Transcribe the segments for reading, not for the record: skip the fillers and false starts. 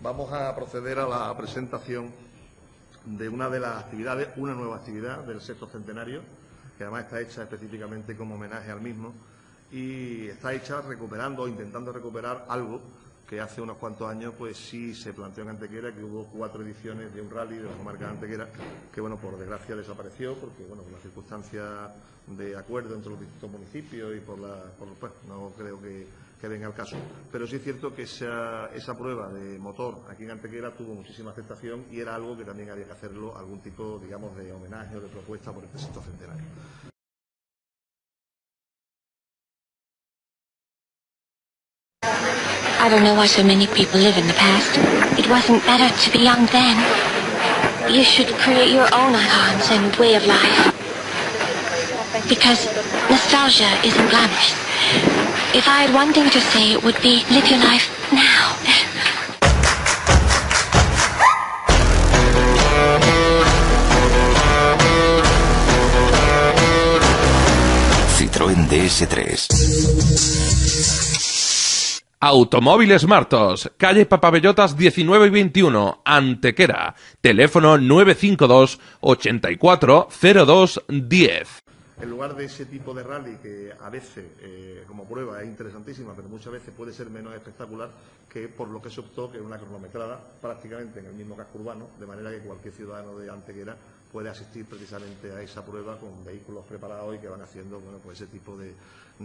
Vamos a proceder a la presentación de una de las actividades, una nueva actividad del sexto centenario, que además está hecha específicamente como homenaje al mismo y está hecha recuperando o intentando recuperar algo que hace unos cuantos años pues sí se planteó en Antequera, que hubo 4 ediciones de un rally de la comarca de Antequera, que bueno, por desgracia desapareció porque bueno, por las circunstancias de acuerdo entre los distintos municipios y pues no creo que venga al caso. Pero sí es cierto que esa prueba de motor aquí en Antequera tuvo muchísima aceptación y era algo que también había que hacerlo, algún tipo, digamos, de homenaje o de propuesta por este sexto centenario. I don't know why so many people live in the past. It wasn't better to be young then. You should create your own icons and way of life. Because nostalgia isn't glamorous. If I had one thing to say, it would be live your life now. Citroën DS3. Automóviles Martos, calle Papabellotas 19 y 21, Antequera, teléfono 952 84 02 10. En lugar de ese tipo de rally que a veces, como prueba, es interesantísima, pero muchas veces puede ser menos espectacular, que por lo que se optó, que es una cronometrada prácticamente en el mismo casco urbano, de manera que cualquier ciudadano de Antequera puede asistir precisamente a esa prueba con vehículos preparados y que van haciendo bueno, pues ese tipo de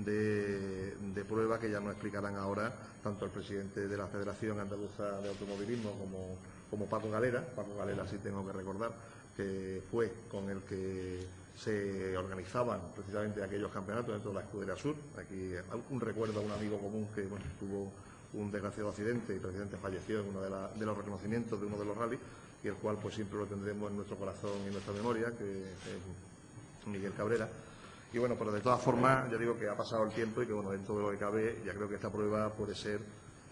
prueba que ya nos explicarán ahora tanto el presidente de la Federación Andaluza de Automovilismo como Paco Galera. Paco Galera, sí tengo que recordar, que fue con el que se organizaban precisamente aquellos campeonatos dentro de la Escudería Sur. Aquí un recuerdo a un amigo común que bueno, tuvo un desgraciado accidente y precisamente falleció en uno de los reconocimientos de uno de los rallies, y el cual pues siempre lo tendremos en nuestro corazón y en nuestra memoria, que es Miguel Cabrera. Y bueno, pero de todas formas, ya digo que ha pasado el tiempo y que bueno, dentro de lo que cabe, ya creo que esta prueba puede ser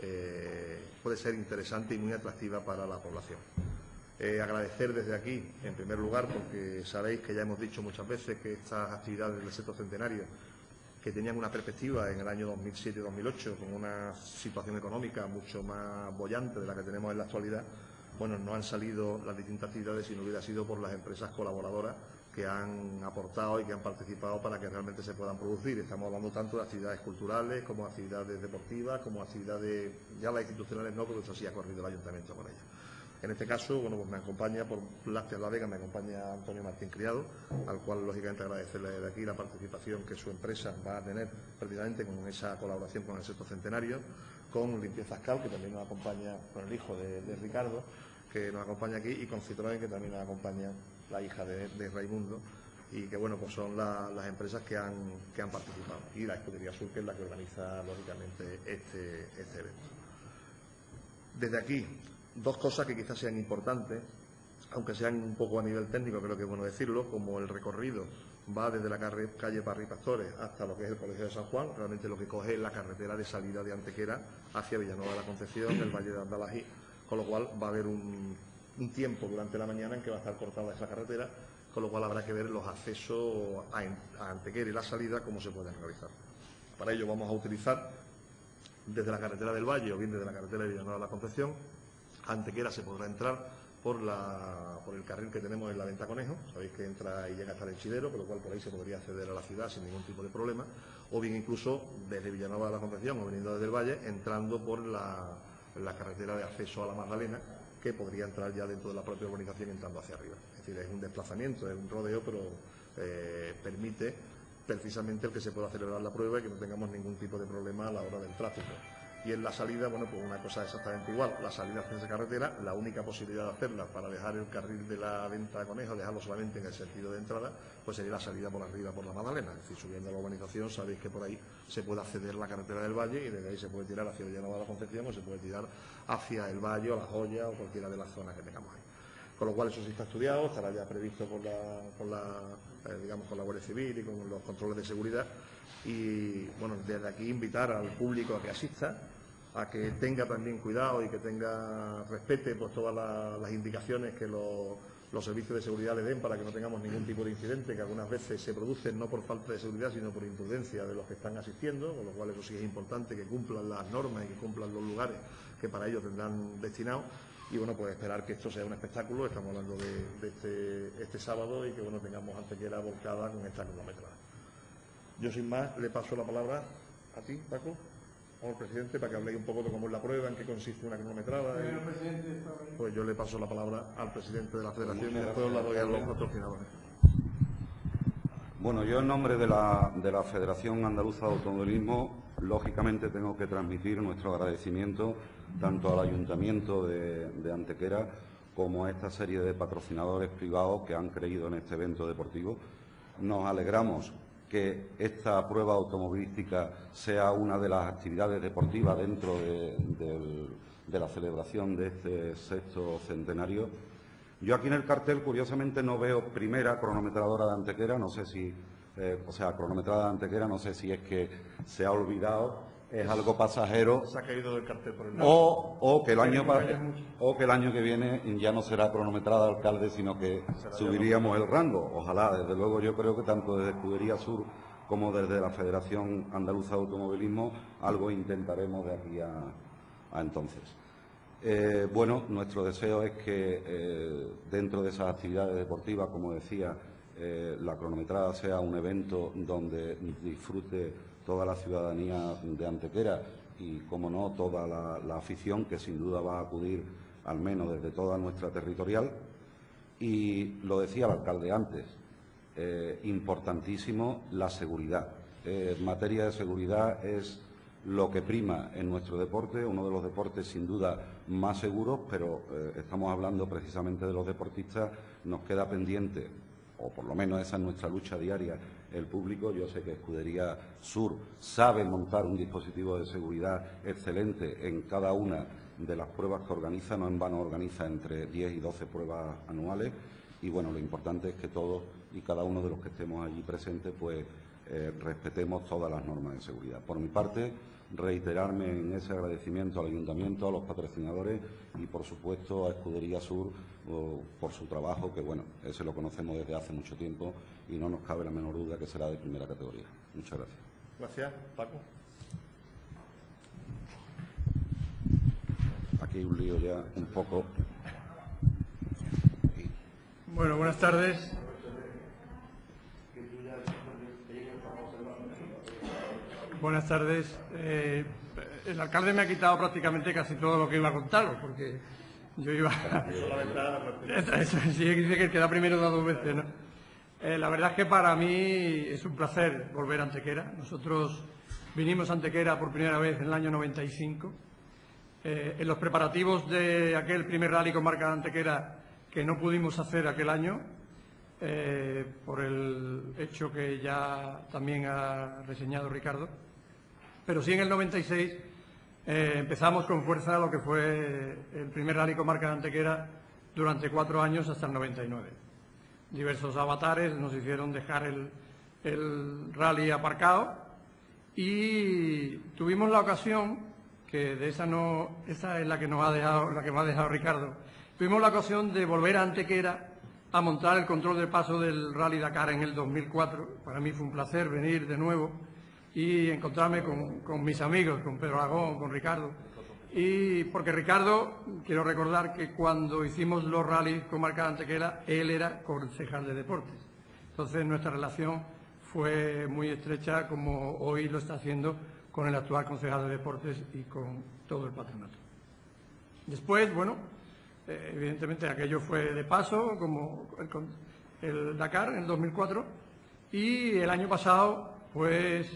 interesante y muy atractiva para la población. Agradecer desde aquí, en primer lugar, porque sabéis que ya hemos dicho muchas veces que estas actividades del sexto centenario, que tenían una perspectiva en el año 2007-2008, con una situación económica mucho más boyante de la que tenemos en la actualidad, bueno, no han salido las distintas actividades si no hubiera sido por las empresas colaboradoras que han aportado y que han participado para que realmente se puedan producir. Estamos hablando tanto de actividades culturales como actividades deportivas, como actividades, ya las institucionales no, pero eso sí ha corrido el ayuntamiento con ellas. En este caso, bueno, pues me acompaña por Lácteos La Vega, me acompaña Antonio Martín Criado, al cual lógicamente agradecerle de aquí la participación que su empresa va a tener precisamente con esa colaboración con el sexto centenario, con Limpiezas Cal, que también nos acompaña, con el hijo de Ricardo, que nos acompaña aquí, y con Citroën, que también nos acompaña la hija de Raimundo, y que bueno, pues son las empresas que han participado, y la Escudería Sur, que es la que organiza lógicamente este evento. Desde aquí, dos cosas que quizás sean importantes, aunque sean un poco a nivel técnico, creo que es bueno decirlo, como el recorrido va desde la calle Parry Pastores hasta lo que es el Colegio de San Juan, realmente lo que coge es la carretera de salida de Antequera hacia Villanueva de la Concepción, el Valle de Andalají, con lo cual va a haber un tiempo durante la mañana en que va a estar cortada esa carretera, con lo cual habrá que ver los accesos a Antequera y la salida, cómo se pueden realizar. Para ello vamos a utilizar desde la carretera del Valle o bien desde la carretera de Villanueva de la Concepción. A Antequera se podrá entrar por el carril que tenemos en la Venta Conejo, sabéis que entra y llega hasta el Chidero, con lo cual por ahí se podría acceder a la ciudad sin ningún tipo de problema, o bien incluso desde Villanueva de la Concepción o veniendo desde el Valle, entrando por la carretera de acceso a la Magdalena, que podría entrar ya dentro de la propia urbanización entrando hacia arriba. Es decir, es un desplazamiento, es un rodeo, pero permite precisamente el que se pueda celebrar la prueba y que no tengamos ningún tipo de problema a la hora del tráfico. Y en la salida, bueno, pues una cosa exactamente igual. La salida hacia esa carretera, la única posibilidad de hacerla para dejar el carril de la Venta de Conejo, dejarlo solamente en el sentido de entrada, pues sería la salida por arriba por la Magdalena. Es decir, subiendo a la urbanización, sabéis que por ahí se puede acceder a la carretera del Valle y desde ahí se puede tirar hacia Villanueva de la Concepción o se puede tirar hacia el Valle o La Joya o cualquiera de las zonas que tengamos ahí. Con lo cual eso sí está estudiado, estará ya previsto con la Guardia Civil y con los controles de seguridad. Y bueno, desde aquí invitar al público a que asista a que tenga también cuidado y que respete pues, todas las indicaciones que los servicios de seguridad le den para que no tengamos ningún tipo de incidente, que algunas veces se producen no por falta de seguridad, sino por imprudencia de los que están asistiendo, con lo cual eso sí es importante, que cumplan las normas y que cumplan los lugares que para ello tendrán destinados. Y bueno, pues esperar que esto sea un espectáculo. Estamos hablando de este sábado y que bueno tengamos Antequera volcada con esta cronometrada. Yo sin más le paso la palabra a ti, Paco, al presidente, para que habléis un poco de cómo es la prueba, en qué consiste una cronometrada. Pues yo le paso la palabra al presidente de la Federación y después la doy a los patrocinadores. Bueno, yo en nombre de la Federación Andaluza de Automovilismo, lógicamente tengo que transmitir nuestro agradecimiento tanto al Ayuntamiento de Antequera como a esta serie de patrocinadores privados que han creído en este evento deportivo. Nos alegramos que esta prueba automovilística sea una de las actividades deportivas dentro de la celebración de este 6º centenario. Yo aquí en el cartel, curiosamente, no veo primera cronometradora de Antequera, no sé si, cronometrada de Antequera, no sé si es que se ha olvidado, es algo pasajero. Se ha caído del cartel por el o que el año que viene ya no será cronometrada alcalde, sino que subiríamos el rango. Ojalá, desde luego, yo creo que tanto desde Escudería Sur como desde la Federación Andaluza de Automovilismo algo intentaremos de aquí a entonces. Bueno, nuestro deseo es que dentro de esas actividades deportivas, como decía, la cronometrada sea un evento donde disfrute toda la ciudadanía de Antequera y, como no, toda la afición, que sin duda va a acudir al menos desde toda nuestra territorial. Y lo decía el alcalde antes, importantísimo la seguridad. En materia de seguridad es lo que prima en nuestro deporte, uno de los deportes sin duda más seguros, pero estamos hablando precisamente de los deportistas. Nos queda pendiente, o por lo menos esa es nuestra lucha diaria, el público. Yo sé que Escudería Sur sabe montar un dispositivo de seguridad excelente en cada una de las pruebas que organiza, no en vano organiza entre 10 y 12 pruebas anuales, y bueno, lo importante es que todos y cada uno de los que estemos allí presentes pues respetemos todas las normas de seguridad. Por mi parte, reiterarme en ese agradecimiento al Ayuntamiento, a los patrocinadores y, por supuesto, a Escudería Sur por su trabajo, que, bueno, ese lo conocemos desde hace mucho tiempo y no nos cabe la menor duda que será de primera categoría. Muchas gracias. Gracias. Paco. Aquí hay un lío ya un poco. Bueno, buenas tardes. Buenas tardes. El alcalde me ha quitado prácticamente casi todo lo que iba a contaros, porque yo iba... Eso sí, dice que el que da primero da dos veces, ¿no? La verdad es que para mí es un placer volver a Antequera. Nosotros vinimos a Antequera por primera vez en el año 95. En los preparativos de aquel primer rally con marca de Antequera, que no pudimos hacer aquel año, por el hecho que ya también ha reseñado Ricardo. Pero sí, en el 96 empezamos con fuerza lo que fue el primer rally con marca de Antequera durante 4 años hasta el 99. Diversos avatares nos hicieron dejar el rally aparcado y tuvimos la ocasión, que de esa es la que me ha dejado Ricardo, tuvimos la ocasión de volver a Antequera a montar el control de paso del Rally Dakar en el 2004. Para mí fue un placer venir de nuevo y encontrarme con mis amigos, con Pedro Aragón, con Ricardo. Y porque Ricardo, quiero recordar que cuando hicimos los rallies con marca de Antequera, él era concejal de deportes. Entonces nuestra relación fue muy estrecha, como hoy lo está haciendo con el actual concejal de deportes y con todo el patronato. Después, bueno, evidentemente aquello fue de paso, como el Dakar en el 2004, y el año pasado pues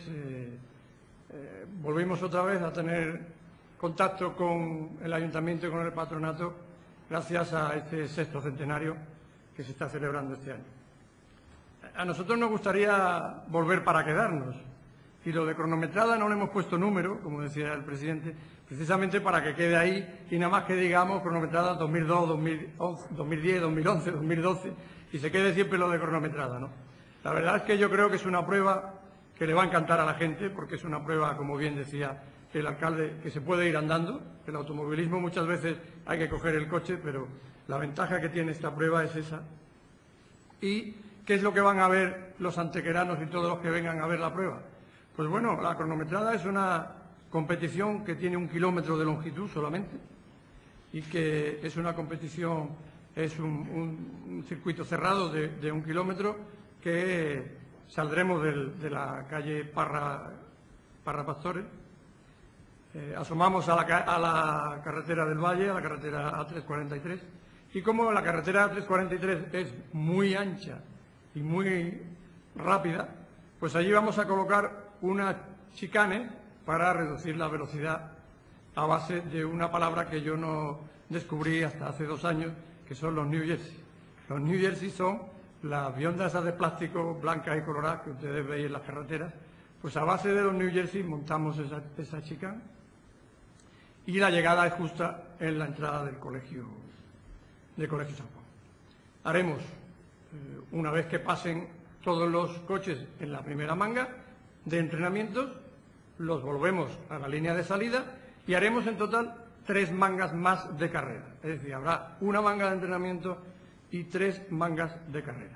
volvimos otra vez a tener contacto con el Ayuntamiento y con el patronato gracias a este 6º centenario que se está celebrando este año. A nosotros nos gustaría volver para quedarnos, y lo de cronometrada no le hemos puesto número, como decía el presidente, precisamente para que quede ahí y nada más que digamos cronometrada 2002, 2011, 2010, 2011, 2012 y se quede siempre lo de cronometrada, ¿no? La verdad es que yo creo que es una prueba que le va a encantar a la gente, porque es una prueba, como bien decía el alcalde que se puede ir andando. El automovilismo muchas veces hay que coger el coche, pero la ventaja que tiene esta prueba es esa. ¿Y qué es lo que van a ver los antequeranos y todos los que vengan a ver la prueba? Pues bueno, la cronometrada es una competición que tiene 1 kilómetro de longitud solamente y que es una competición, es un circuito cerrado de 1 kilómetro que saldremos de la calle Parra Pastores, asomamos a la carretera del Valle, a la carretera A343, y como la carretera A343 es muy ancha y muy rápida, pues allí vamos a colocar una chicane para reducir la velocidad a base de una palabra que yo no descubrí hasta hace 2 años, que son los New Jersey. Los New Jersey son las viandas esas de plástico blancas y coloradas que ustedes veis en las carreteras. Pues a base de los New Jersey montamos esa chicane y la llegada es justa en la entrada del colegio San Juan. Haremos, una vez que pasen todos los coches en la primera manga de entrenamientos, los volvemos a la línea de salida y haremos en total 3 mangas más de carrera. Es decir, habrá una manga de entrenamiento y 3 mangas de carrera.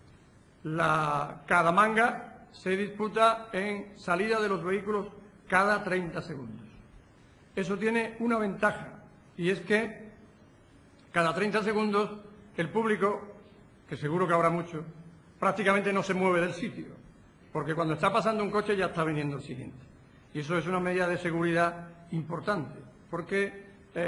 Cada manga se disputa en salida de los vehículos cada 30 segundos. Eso tiene una ventaja, y es que cada 30 segundos el público, que seguro que habrá mucho, prácticamente no se mueve del sitio, porque cuando está pasando un coche ya está viniendo el siguiente. Y eso es una medida de seguridad importante, porque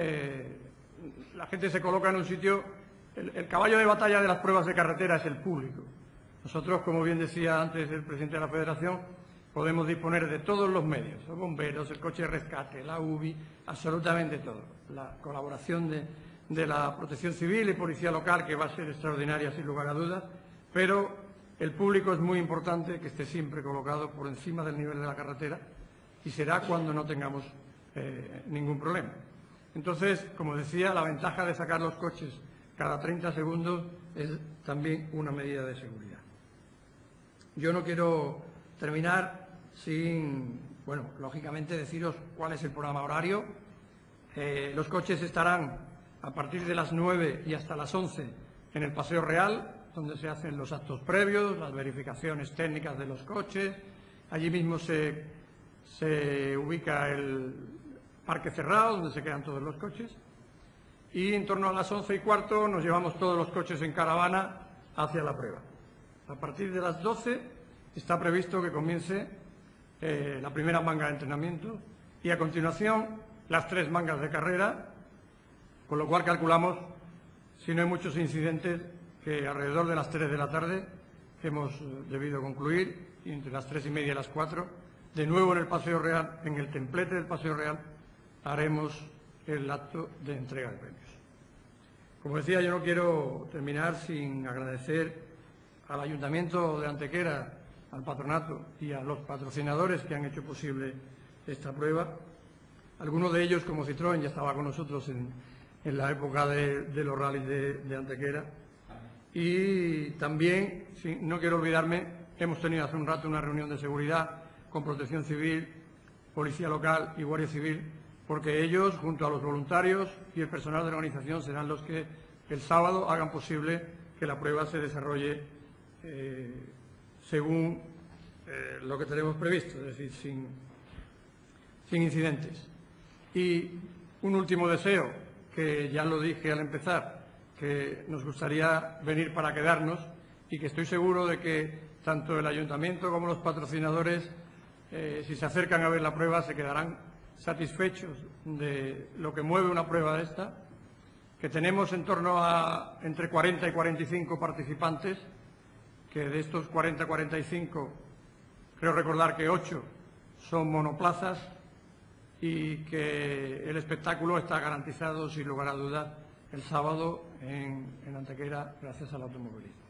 la gente se coloca en un sitio. El caballo de batalla de las pruebas de carretera es el público. Nosotros, como bien decía antes el presidente de la Federación, podemos disponer de todos los medios, los bomberos, el coche de rescate, la UBI, absolutamente todo. La colaboración de la Protección Civil y Policía Local, que va a ser extraordinaria sin lugar a dudas, pero el público es muy importante que esté siempre colocado por encima del nivel de la carretera y será cuando no tengamos ningún problema. Entonces, como decía, la ventaja de sacar los coches cada 30 segundos es también una medida de seguridad. Yo no quiero terminar sin, bueno, lógicamente deciros cuál es el programa horario. Los coches estarán a partir de las 9 y hasta las 11 en el Paseo Real, donde se hacen los actos previos, las verificaciones técnicas de los coches. Allí mismo se ubica el parque cerrado, donde se quedan todos los coches. Y en torno a las 11:15 nos llevamos todos los coches en caravana hacia la prueba. A partir de las 12 está previsto que comience la primera manga de entrenamiento y a continuación las 3 mangas de carrera, con lo cual calculamos, si no hay muchos incidentes, que alrededor de las 3 de la tarde hemos debido concluir, y entre las 3:30 y las 4, de nuevo en el Paseo Real, en el templete del Paseo Real, haremos el acto de entrega de premios. Como decía, yo no quiero terminar sin agradecer al Ayuntamiento de Antequera, al Patronato y a los patrocinadores que han hecho posible esta prueba. Algunos de ellos, como Citroën, ya estaba con nosotros en la época de los rallies de Antequera. Y también, no quiero olvidarme, hemos tenido hace un rato una reunión de seguridad con Protección Civil, Policía Local y Guardia Civil, porque ellos, junto a los voluntarios y el personal de la organización, serán los que el sábado hagan posible que la prueba se desarrolle según lo que tenemos previsto, es decir, sin incidentes. Y un último deseo, que ya lo dije al empezar, que nos gustaría venir para quedarnos y que estoy seguro de que tanto el Ayuntamiento como los patrocinadores, si se acercan a ver la prueba, se quedarán satisfechos de lo que mueve una prueba de esta, que tenemos en torno a entre 40 y 45 participantes, que de estos 40-45 creo recordar que 8 son monoplazas y que el espectáculo está garantizado sin lugar a dudas el sábado en Antequera gracias al automovilismo.